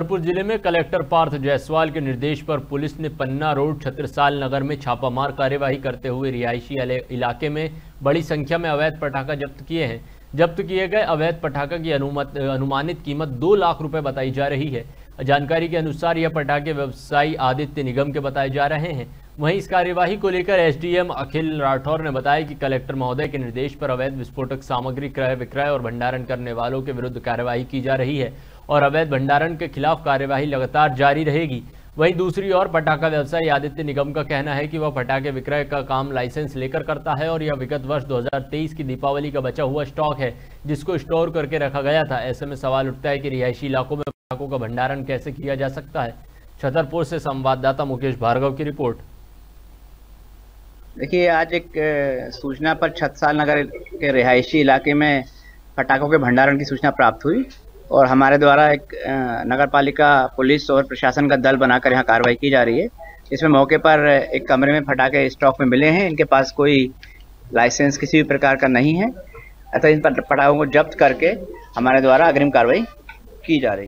छतरपुर जिले में कलेक्टर पार्थ जायसवाल के निर्देश पर पुलिस ने पन्ना रोड छत्रसाल नगर में छापामार कार्यवाही करते हुए रिहायशी इलाके में बड़ी संख्या में अवैध पटाखा जब्त किए हैं। जब्त किए गए अवैध पटाखा की अनुमानित कीमत 2 लाख रुपए बताई जा रही है। जानकारी के अनुसार यह पटाखे व्यवसायी आदित्य निगम के बताए जा रहे हैं। वहीं इस कार्यवाही को लेकर एसडीएम अखिल राठौर ने बताया कि कलेक्टर महोदय के निर्देश पर अवैध विस्फोटक सामग्री क्रय विक्रय और भंडारण करने वालों के विरुद्ध कार्यवाही की जा रही है और अवैध भंडारण के खिलाफ कार्यवाही लगातार जारी रहेगी। वहीं दूसरी ओर पटाखा व्यवसायी आदित्य निगम का कहना है कि वह पटाखे विक्रय का काम लाइसेंस लेकर करता है और यह विगत वर्ष 2023 की दीपावली का बचा हुआ स्टॉक है जिसको स्टोर करके रखा गया था। ऐसे में सवाल उठता है कि रिहायशी इलाकों में पटाखों का भंडारण कैसे किया जा सकता है। छतरपुर से संवाददाता मुकेश भार्गव की रिपोर्ट। देखिए, आज एक सूचना पर छत्रसाल नगर के रिहायशी इलाके में पटाखों के भंडारण की सूचना प्राप्त हुई और हमारे द्वारा एक नगर पालिका पुलिस और प्रशासन का दल बनाकर यहाँ कार्रवाई की जा रही है। इसमें मौके पर एक कमरे में पटाखे स्टॉक में मिले हैं। इनके पास कोई लाइसेंस किसी भी प्रकार का नहीं है, अतः इन पटाखों को जब्त करके हमारे द्वारा अग्रिम कार्रवाई की जा रही है।